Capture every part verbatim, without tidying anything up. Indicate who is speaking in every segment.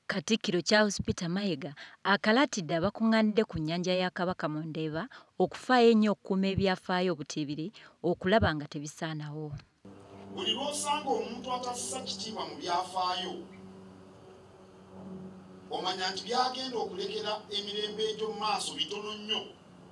Speaker 1: Katikkiro Charles Peter Mayiga akalaatidde abakuŋŋaanidde ku nnyanja ya Kabaka mu Ndeeba okufaayo ennyo okukuuma ebyafaayo obutibiri okulaba nga tebisaanawo.
Speaker 2: Buli lw'osanga omuntu atassa kitiibwa mu byafaayo omanya nti byagenda okulekera emirembe egy'omu maaso bitono nnyo.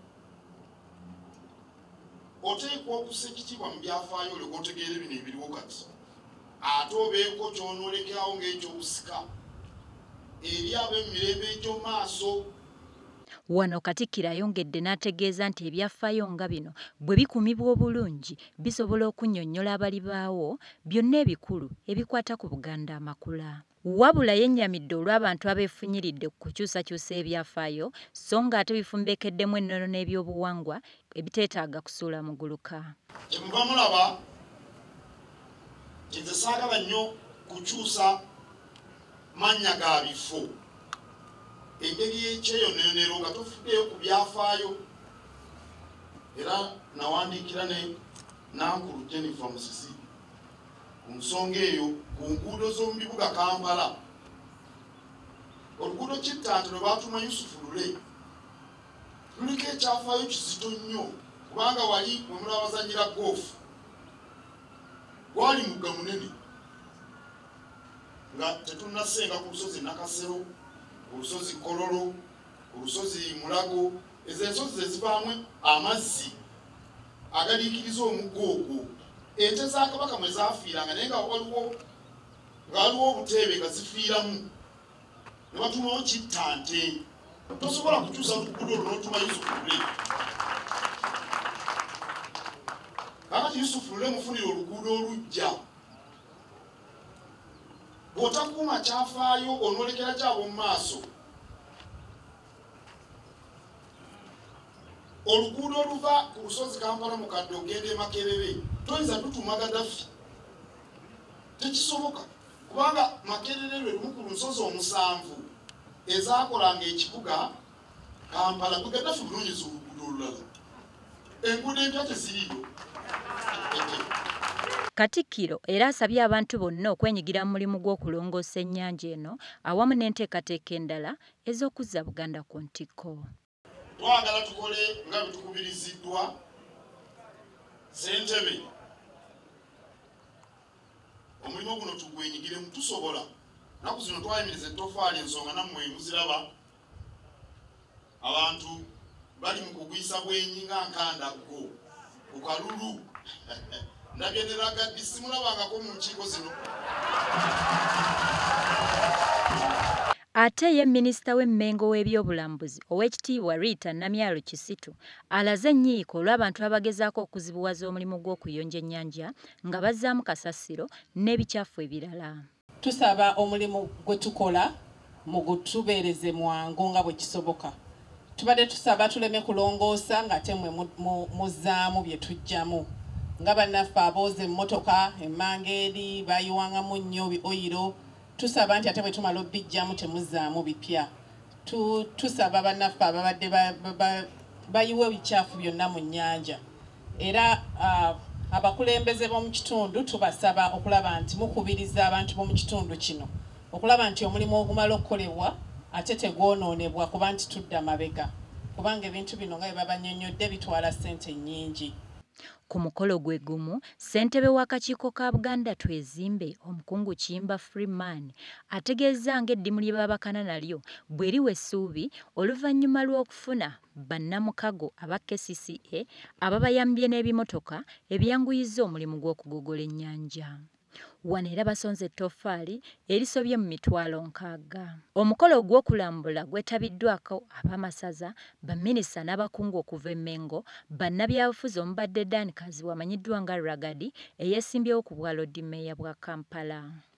Speaker 2: Oteekwa okussa ekitiibwa mu byafaayo olyoke otegeere bino ebiriwo kati, ate obeeko ky'onoolekerawo ng'ekyobusika eri ab'emirembe egy'omu maaso.
Speaker 1: Wano Katikkiro ayongedde n'ategeeza nti ebyafaayo nga bino bwe bikumibwa obulungi bisobola okunnyonnyola abalibaawo byonna ebikulu ebikwata ku Buganda amakula. Wabula yennyamidde olw'abantu abeefunyiridde ku kukyusakyusa ebyafaayo so ng'ate bifumbekeddemu ennono n'ebyobuwangwa ebiteetaaga kusuula muguluka.
Speaker 2: Kye muba mulaba nti nze saagala nnyo kukyusa mannya ga bifo, engeri y'ekyeyononero nga tofuddeyo ku byafaayo. Era nawandiikira ne Nankulu Jennifer Musisi ku nsonga eyo ku nguudo z'omu bibuga Kampala. Oluguudo Kittante lwe baatuma Yusufu Lule luliko ekyafaayo kizito nnyo, kubanga wali mwe mulaba bazannyira goofu gwali mugga munene nga tetunnasenga ku lusozi Nakasero, ku lusozi Kololo, ku lusozi Mulago. Ezo ensozi ze zivaamu amazzi agaliikiriza omugga ogwo. Ente za Kabaka mwe zaafiiranga naye nga waliwo nga waliwo obuteebe nga zifiiramu ne batumawo Kittante. Tosobola kukyusa luguudo olwo n'otuma Yusufu Lule. Kakati Yusufu Lule mufunire oluguudo olujja. Bw'otakuuma kyafaayo onoolekera kyabo mu maaso. Oluguudo oluva ku lusozi Kampala mu kadde ogenda e Makerere toyinza tutuuma Gaddafi. Tekisoboka, kubanga Makerere lwe lumu ku lusozi omusanvu ezaakolanga ekibuga Kampala. Gwe Gaddafi bunoonyeza oluguudo olulala, enguudo empya teziriiyo.
Speaker 1: Katikkiro era asabye abantu bonna okwenyigira mu mulimu gw'okulongoosa ennyanja eno awamu n'enteekateeka endala ez'okuzza Buganda ku ntikko.
Speaker 2: Twagala tukole nga bwe tukubiriziddwa Ssentebe. Omulimu guno tugwenyigiremu, tusobola. Naku zino twayimiriza ettoffaali, ensonga nammwe muziraba. Abantu bali mu kugwisa bwenyi nga nkandaggo ku kalulu. Nagendera Gaddi simulabangako mu nkiiko zino.
Speaker 1: Ate ye minisita w'emmengo w'ebyobulambuzi Oweekitiibwa Rita Namyalo Kisitu alaze ennyiiko olw'abantu abagezaako okuzibuwaza omulimu gw'okuyonja ennyanja nga bazzaamu kasasiro n'ebikyafu ebirala.
Speaker 3: Tusaba omulimu gwe tukola mu gutubeereze mwangu nga bwe kisoboka. Tubadde tusaba tuleme kulongoosa ng'ate mmwe muzzaamu bye tuggyamu. Nga bannaffe abooza emmotoka emmangeeri bayiwangamu nnyo oyiro, tusaba nti ate bwe tumala obbijjamu temuzzaamu bipya. Tusaba bannaffe ababadde bayiwa ebikyafu byonna mu nnyanja. Era abakulembeze b'omu kitundu tubasaba okulaba nti mukubiriza abantu b'omu kitundu kino okulaba nti omulimu ogumala okukolebwa ate tegwonoonebwa, kuba nti tudda mabega, kubanga ebintu bino nga bye babannyonnyodde bitwala ssente nnyingi.
Speaker 1: Ku mukolo gwe gumu, ssentebe w'akakiiko ka Buganda Twezimbe omukungu Kiyimba Freeman ategeeza ng'eddimu lye baabakana nalyo bwe liwa essuubi oluvannyuma lw'okufuna bannamukago aba K C C A ababayambye n'ebimotoka ebyanguyiza omulimu gw'okugogola ennyanja. Wano era basonze ettoffaali erisobye mu mitwalo nkaaga. Omukolo gw'okulambula gwetabiddwako ab'amasaza, baminisita n'abakungu okuva e Mengo, bannabyabufuzi omubadde Dan Kaziwa amanyiddwa nga Ragadi eyeesimbyewo ku bwa Lord Mayor bwa Kampala.